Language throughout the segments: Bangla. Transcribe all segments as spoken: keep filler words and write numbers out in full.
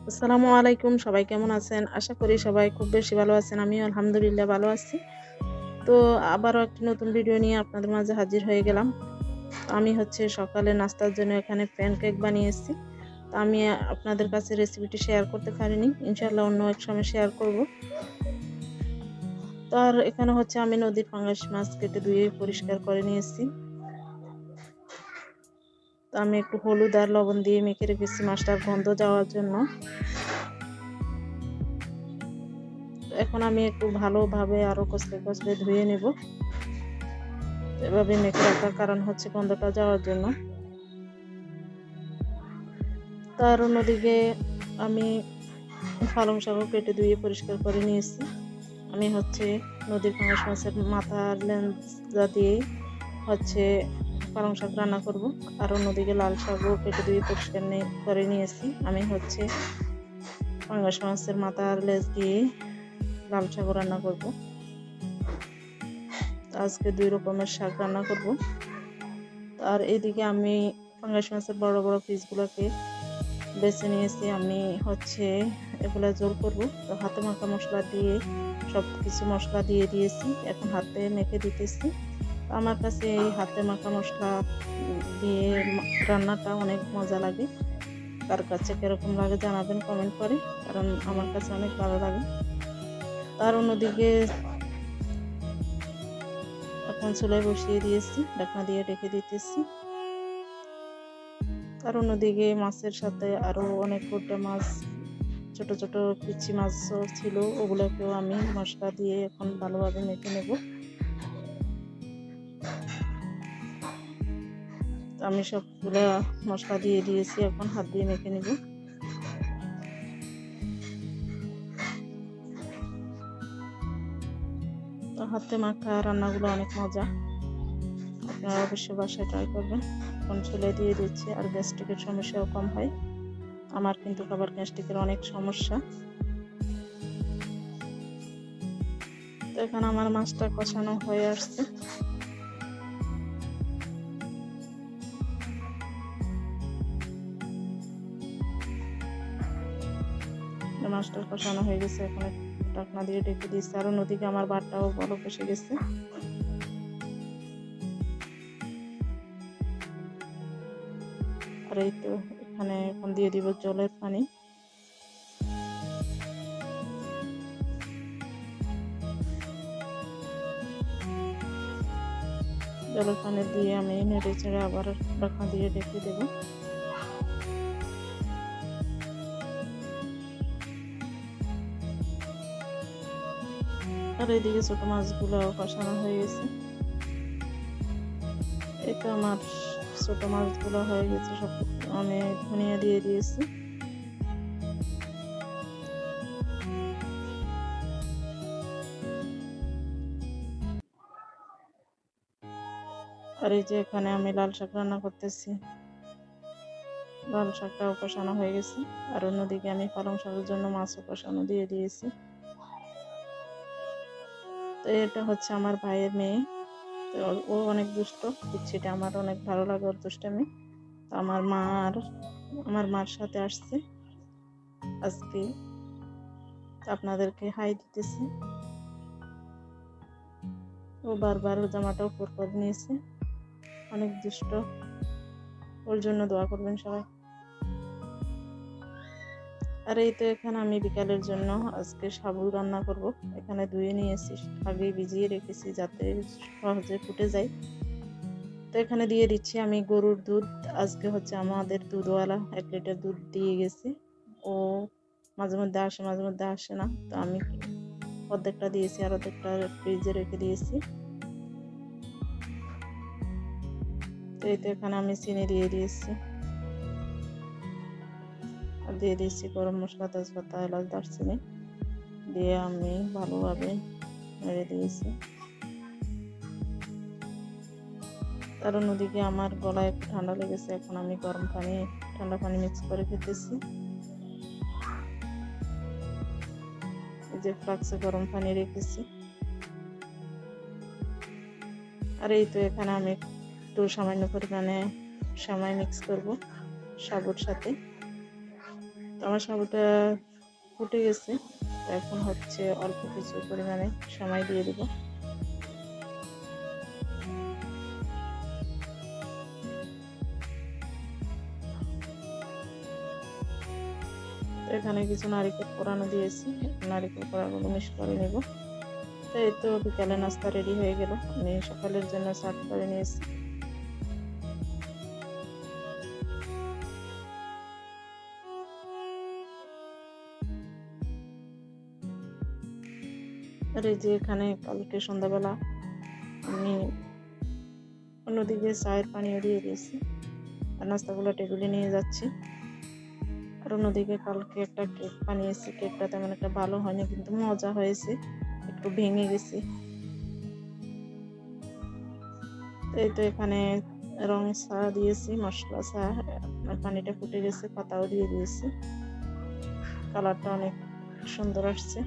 আসসালামু আলাইকুম, সবাই কেমন আছেন? আশা করি সবাই খুব বেশি ভালো আছেন। আমিও আলহামদুলিল্লাহ ভালো আছি। তো আবারও একটি নতুন ভিডিও নিয়ে আপনাদের মাঝে হাজির হয়ে গেলাম। আমি হচ্ছে সকালে নাস্তার জন্য এখানে প্যানকেক বানিয়েছি। তো আমি আপনাদের কাছে রেসিপিটি শেয়ার করতে পারিনি। ইনশাআল্লাহ অন্য এক সময় শেয়ার করব। তো আর এখানে হচ্ছে আমি নদীর পাঙ্গাস মাছ কেটে ধুয়ে পরিষ্কার করে নিয়েছি। তো আমি একটু হলুদ আর লবণ দিয়ে মেখে রেখেছি মাছটার গন্ধ যাওয়ার জন্য। এখন আমি একটু ভালোভাবে আরো কষলে কষলে ধুয়ে নেব। এভাবে মেখে রাখার কারণ হচ্ছে গন্ধটা যাওয়ার জন্য। তার অন্যদিকে আমি পালং শাকও কেটে ধুয়ে পরিষ্কার করে নিয়েছি। আমি হচ্ছে নদীর পাঙ্গাস মাছের মাথার লেঞ্জা দিয়ে হচ্ছে পালং শাক রান্না করব। আর অন্যদিকে লাল শাকও কেটে ধুয়ে পরিষ্কার করে নিয়েছি। আমি হচ্ছে পাঙ্গাস মাছের মাথার লেজ দিয়ে লাল শাকও রান্না করব। আজকে দুই রকমের শাক রান্না করব। আর এদিকে আমি পাঙ্গাস মাছের বড় বড় পিসগুলোকে বেছে নিয়েছি। আমি হচ্ছে এগুলা জোল করব। তো হাতে মাখা মশলা দিয়ে সব কিছু মশলা দিয়ে দিয়েছি, এখন হাতে মেখে দিতেছি। আমার কাছে এই হাতে মাখা মশলা দিয়ে রান্নাটা অনেক মজা লাগে। কার কাছে কিরকম লাগে জানাবেন কমেন্ট করে, কারণ আমার কাছে অনেক ভালো লাগে। তার অন্যদিকে এখন চুলায় বসিয়ে দিয়েছি, ঢাকনা দিয়ে ঢেকে দিতেছি। আর অন্যদিকে মাছের সাথে আরো অনেক কটা মাছ, ছোট ছোট পিচি মাছও ছিল, ওগুলোকেও আমি মশলা দিয়ে এখন ভালোভাবে মেখে নেব। আমি সবগুলো মশলা দিয়ে দিয়েছি, এখন হাত দিয়ে মেখে নেব। তো হাতে মাখা রান্নাগুলো অনেক মজা, আপনারা অবশ্যই বাসায় ট্রাই করবেন। এখন চুলে দিয়ে দিচ্ছি, আর গ্যাস্ট্রিকের সমস্যাও কম হয়। আমার কিন্তু খাবার গ্যাস্ট্রিকের অনেক সমস্যা। তো এখানে আমার মাছটা কষানো হয়ে আসছে। মাছটা কষানো হয়ে গেছে, এখন ঢাকনা দিয়ে ঢেকে দিয়েছি। আর অন্যদিকে আমার ভাতটাও বরফ এসে গেছে। আর এই তো এখানে এখন দিয়ে দিব জলের পানি। জলের পানি দিয়ে আমি নেড়ে চেড়ে আবার ঢাকনা দিয়ে ঢেকে দেব। আর এইদিকে ছোট মাছগুলো কষানো হয়ে গেছে। এই তো আমার ছোট মাছগুলো হয়ে গেছে, সব আমি ধনিয়া দিয়ে দিয়েছি। আর এই যে এখানে আমি লাল শাক রান্না করতেছি, লাল শাকটাও কষানো হয়ে গেছে। আর অন্যদিকে আমি পালং শাকের জন্য মাছও কষানো দিয়ে দিয়েছি। তো এটা হচ্ছে আমার ভাইয়ের মেয়ে, তো ও অনেক দুষ্ট, সেটা আমার অনেক ভালো লাগে ওর দুষ্টামি। তো আমার মা আর আমার মার সাথে আসছে আজকে, আপনাদেরকে হাই দিতেছি। ও বারবার জামাটা উপর করে নিয়েছে, অনেক দুষ্ট। ওর জন্য দোয়া করবেন সবাই। আর এই তো এখানে আমি বিকালের জন্য আজকে সাবু রান্না করব। এখানে ধুয়ে নিয়েছি, আগে ভিজিয়ে রেখেছি যাতে সহজে ফুটে যায়। তো এখানে দিয়ে দিচ্ছি আমি গরুর দুধ। আজকে হচ্ছে আমাদের দুধওয়ালা এক লিটার দুধ দিয়ে গেছে। ও মাঝে মধ্যে আসে, মাঝে মধ্যে আসে না। তো আমি অর্ধেকটা দিয়েছি আর অর্ধেকটা ফ্রিজে রেখে দিয়েছি। তো এই তো এখানে আমি চিনি দিয়ে দিয়েছি, আর দিয়ে দিয়েছি গরম মশলা, তেজপাতা, এলাচ, দারচিনি দিয়ে আমি ভালোভাবে নেড়ে দিয়েছি। তার অন্যদিকে আমার গলায় একটু ঠান্ডা লেগেছে, এখন আমি গরম পানি ঠান্ডা পানি মিক্স করে খেতেছি। এই যে ফ্লাক্সে গরম পানি রেখেছি। আর এই তো এখানে আমি একটু সামান্য পরিমাণে সেমাই মিক্স করব সাবুর সাথে। তো আমার সাবুটা ফুটে গেছে, এখন হচ্ছে অল্প কিছু পরিমাণে সময় দিয়ে দিব। এখানে কিছু নারিকেল কোরানো দিয়েছি, নারিকেল কোরাগুলো মিক্স করে নেব। তো এই তো বিকালে নাস্তা রেডি হয়ে গেল। আমি সকালের জন্য সার্ভ করে নিয়েছি। আর এই যে এখানে কালকে সন্ধ্যাবেলা আমি অন্যদিকে চায়ের পানিও দিয়ে দিয়েছি, আর নাস্তাগুলো টেবিলে নিয়ে যাচ্ছি। আর অন্যদিকে কালকে একটা কেক বানিয়েছি, কেকটা তেমন একটা ভালো হয়নি, কিন্তু মজা হয়েছে, একটু ভেঙে গেছে। এই তো এখানে রং চা দিয়েছি, মশলা চা, পানিটা ফুটে গেছে, পাতাও দিয়ে দিয়েছি, কালারটা অনেক সুন্দর আসছে।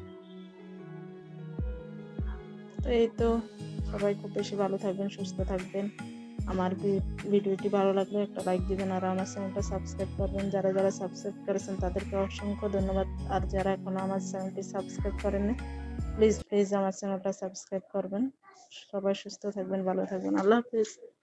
তো এই তো সবাই খুব বেশি ভালো থাকবেন, সুস্থ থাকবেন। আমার ভিডিওটি ভালো লাগলে একটা লাইক দিবেন, আর আমার চ্যানেলটা সাবস্ক্রাইব করবেন। যারা যারা সাবস্ক্রাইব করেছেন তাদেরকে অসংখ্য ধন্যবাদ। আর যারা এখনো আমার চ্যানেলটি সাবস্ক্রাইব করেননি, প্লিজ প্লিজ আমার চ্যানেলটা সাবস্ক্রাইব করবেন। সবাই সুস্থ থাকবেন, ভালো থাকবেন। আল্লাহ হাফিজ।